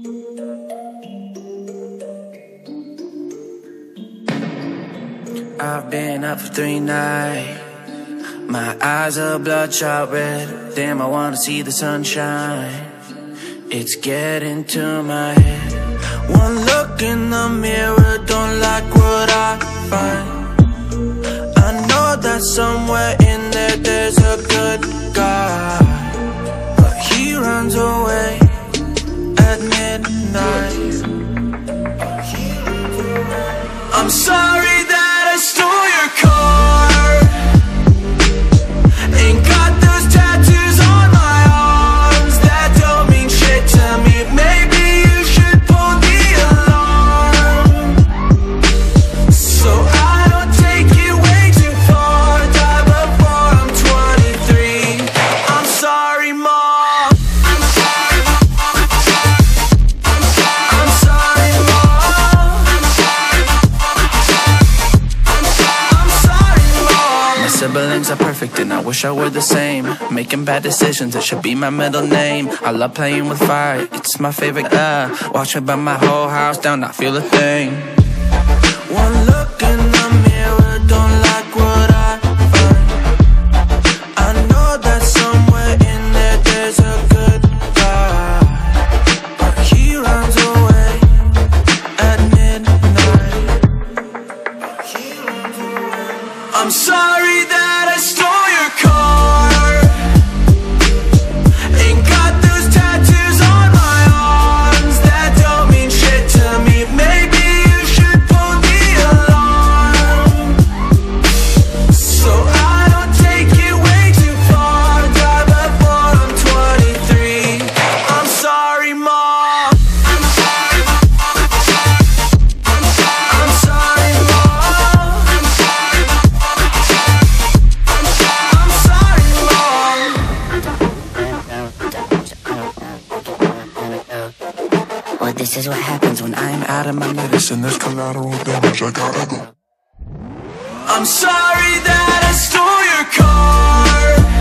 I've been up for 3 nights. My eyes are bloodshot red. Damn, I wanna see the sunshine. It's getting to my head. One look in the mirror, don't like what I find. I know that somewhere in there there's a good guy, but he runs away at midnight. I'm sorry that I stole your car. Ain't got those tattoos on my arms that don't mean shit to me. Maybe you should pull the alarm, so I don't take it way too far. Die before I'm 23. I'm sorry, Mom. I'm sorry, Mom. My siblings are perfect and I wish I were the same. Making bad decisions, it should be my middle name. I love playing with fire, it's my favorite. Watch me burn my whole house down, not feel a thing. One look in the mirror, don't like what I find. I know that somewhere in there there's a good guy, but he runs away at midnight. I'm sorry that I stole your car. Ain't got those tattoos on my arms that don't mean shit to me. Maybe you should pull the alarm, so I don't take it way too far. Die before I'm 23. I'm sorry, Mom. I'm sorry, Mom. I'm sorry, Mom. Well, this is what happens when I'm out of my medicine. There's collateral damage, I gotta go. I'm sorry that I stole your car.